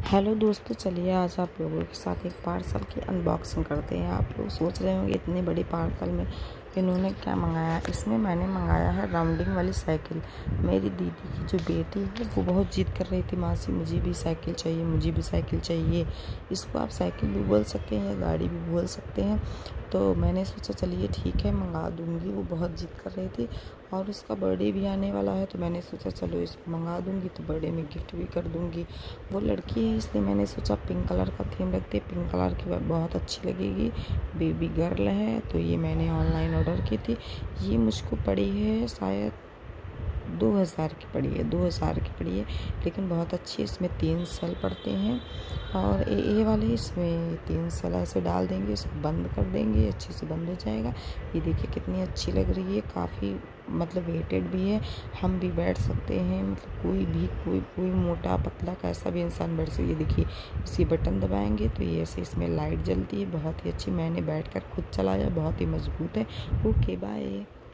Hello दोस्तों, चलिए आज आप लोगों के साथ एक पार्सल की अनबॉक्सिंग करते हैं। आप लोग सोच रहे होंगे इतनी बड़ी पार्सल में इन्होंने क्या मंगाया। इसमें मैंने मंगाया है राउंडिंग वाली साइकिल। मेरी दीदी की जो बेटी है वो बहुत जिद कर रही थी, मासी मुझे भी साइकिल चाहिए, मुझे भी साइकिल चाहिए। इसको आप साइकिल भी बोल सकते हैं या गाड़ी भी बोल सकते हैं। तो मैंने सोचा चलिए ठीक है मंगा दूँगी। वो बहुत जिद कर रही थी और उसका बर्थडे भी आने वाला है, तो मैंने सोचा चलो इसको मंगा दूँगी तो बर्थडे में गिफ्ट भी कर दूँगी। वो लड़की है इसलिए मैंने सोचा पिंक कलर का थीम रखते, पिंक कलर की बहुत अच्छी लगेगी। बेबी गर्ल है तो ये मैंने ऑनलाइन ऑर्डर की थी। ये मुझको पड़ी है शायद 2000 की पड़ी है, 2000 की पड़ी है, लेकिन बहुत अच्छी है। इसमें 3 सेल पड़ते हैं और ये वाले इसमें 3 सेल ऐसे डाल देंगे, इसको बंद कर देंगे, अच्छे से बंद हो जाएगा। ये देखिए कितनी अच्छी लग रही है, काफ़ी मतलब वेटेड भी है, हम भी बैठ सकते हैं। मतलब कोई मोटा पतला कैसा भी इंसान बैठ सकता है। ये देखिए इसी बटन दबाएंगे तो ये ऐसे इसमें लाइट जलती है, बहुत ही अच्छी। मैंने बैठकर खुद चलाया, बहुत ही मजबूत है। Okay bye.